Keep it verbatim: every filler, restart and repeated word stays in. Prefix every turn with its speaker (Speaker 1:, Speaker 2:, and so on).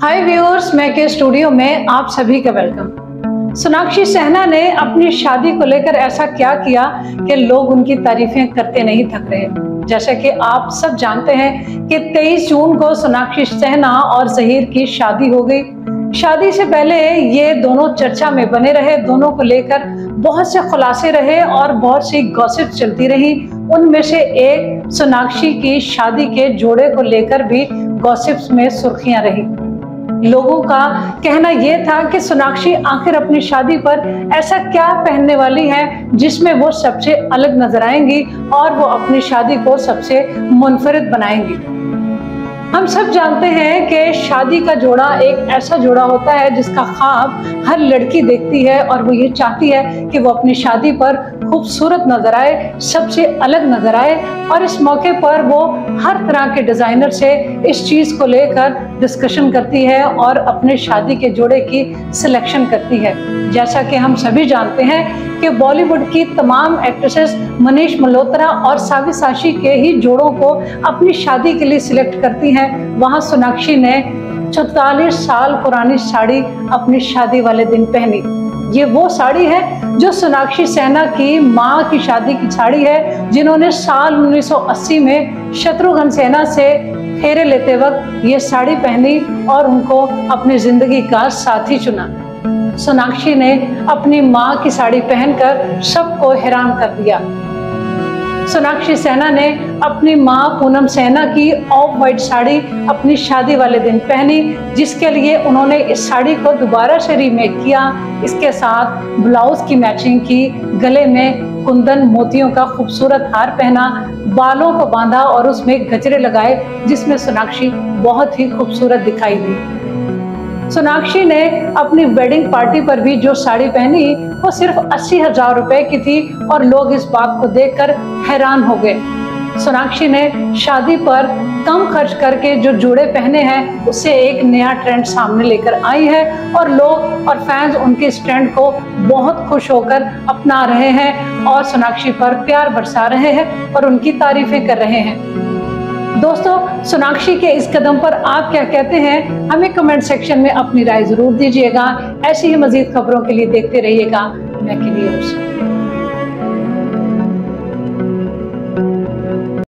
Speaker 1: हाय viewers, मैं के studio में आप सभी का वेलकम। सोनाक्षी सिन्हा ने अपनी शादी को लेकर ऐसा क्या किया कि लोग उनकी तारीफें करते नहीं थक रहे। जैसे कि आप सब जानते हैं कि तेईस जून को सोनाक्षी सिन्हा और ज़हीर की शादी हो गई। शादी से पहले ये दोनों चर्चा में बने रहे, दोनों को लेकर बहुत से खुलासे रहे और बहुत सी गॉसिप चलती रही। उनमें से एक सोनाक्षी की शादी के जोड़े को लेकर भी गॉसिप्स में सुर्खियां रही। लोगों का कहना यह था कि सोनाक्षी आखिर अपनी शादी पर ऐसा क्या पहनने वाली है जिसमें वो सबसे अलग नजर आएंगी और वो अपनी शादी को सबसे मुनफरिद बनाएंगी। हम सब जानते हैं कि शादी का जोड़ा एक ऐसा जोड़ा होता है जिसका ख्वाब हर लड़की देखती है और वो ये चाहती है कि वो अपनी शादी पर खूबसूरत नजर आए, सबसे अलग नजर आए। और इस मौके पर वो हर तरह के डिजाइनर से इस चीज को लेकर डिस्कशन करती है और अपने शादी के जोड़े की सिलेक्शन करती है। जैसा कि हम सभी जानते हैं कि बॉलीवुड की तमाम एक्ट्रेसेस मनीष मल्होत्रा और साविसाशी के ही जोड़ों को अपनी शादी के लिए सिलेक्ट करती हैं। वहां सोनाक्षी ने चौतालीस साल पुरानी साड़ी अपनी शादी वाले दिन पहनी। ये वो साड़ी है जो सोनाक्षी सिन्हा की मां की शादी की साड़ी है, जिन्होंने साल उन्नीस सौ अस्सी में शत्रुघ्न सिन्हा से फेरे लेते वक्त ये साड़ी पहनी और उनको अपनी जिंदगी का साथी चुना। सोनाक्षी ने अपनी मां की साड़ी पहनकर सबको हैरान कर दिया। सोनाक्षी सिन्हा ने अपनी मां पूनम सिन्हा की ऑफ वाइट साड़ी अपनी शादी वाले दिन पहनी, जिसके लिए उन्होंने इस साड़ी को दोबारा से रीमेक किया। इसके साथ ब्लाउज की मैचिंग की, गले में कुंदन मोतियों का खूबसूरत हार पहना, बालों को बांधा और उसमें गजरे लगाए, जिसमें सोनाक्षी बहुत ही खूबसूरत दिखाई दी। सोनाक्षी ने अपनी वेडिंग पार्टी पर भी जो साड़ी पहनी वो सिर्फ अस्सी हजार रुपए की थी और लोग इस बात को देखकर हैरान हो गए। सोनाक्षी ने शादी पर कम खर्च करके जो जोड़े पहने हैं उससे एक नया ट्रेंड सामने लेकर आई है और लोग और फैंस उनके इस ट्रेंड को बहुत खुश होकर अपना रहे हैं और सोनाक्षी पर प्यार बरसा रहे हैं और उनकी तारीफें कर रहे हैं। दोस्तों, सोनाक्षी के इस कदम पर आप क्या कहते हैं? हमें कमेंट सेक्शन में अपनी राय जरूर दीजिएगा। ऐसी ही मजीद खबरों के लिए देखते रहिएगा मैके न्यूज़।